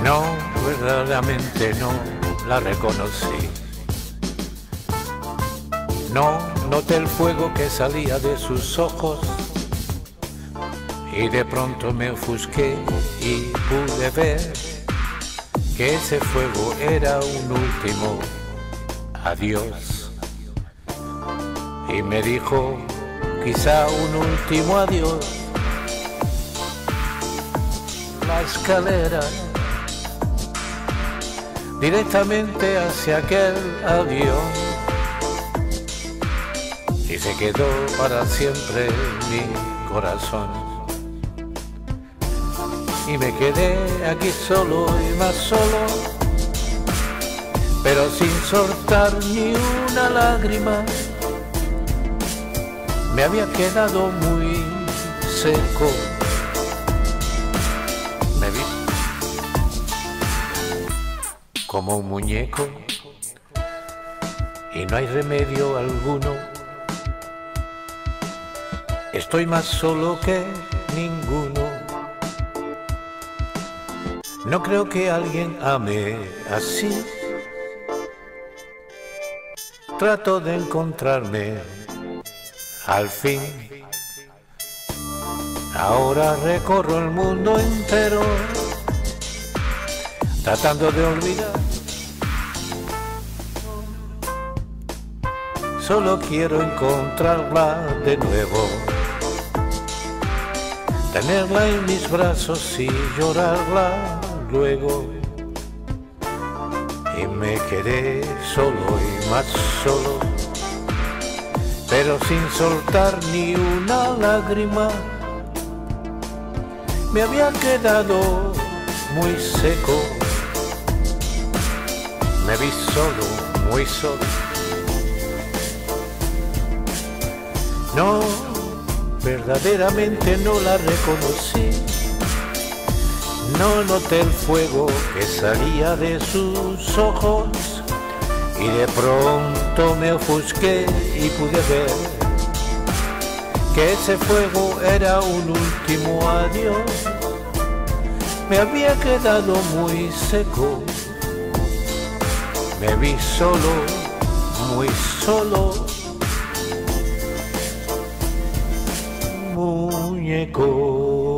No, verdaderamente no la reconocí. No noté el fuego que salía de sus ojos y de pronto me ofusqué y pude ver que ese fuego era un último adiós. Y me dijo, quizá un último adiós. La escalera directamente hacia aquel avión y se quedó para siempre en mi corazón. Y me quedé aquí solo y más solo, pero sin soltar ni una lágrima. Me había quedado muy seco. Me vi como un muñeco y no hay remedio alguno. Estoy más solo que ninguno. No creo que alguien ame así. Trato de encontrarme al fin. Ahora recorro el mundo entero tratando de olvidar. Solo quiero encontrarla de nuevo, tenerla en mis brazos y llorarla luego. Y me quedé solo y más solo, pero sin soltar ni una lágrima. Me había quedado muy seco. Me vi solo, muy solo. No, verdaderamente no la reconocí. No noté el fuego que salía de sus ojos y de pronto me ofusqué y pude ver que ese fuego era un último adiós. Me había quedado muy seco. Me vi solo, muy solo. Muñeco.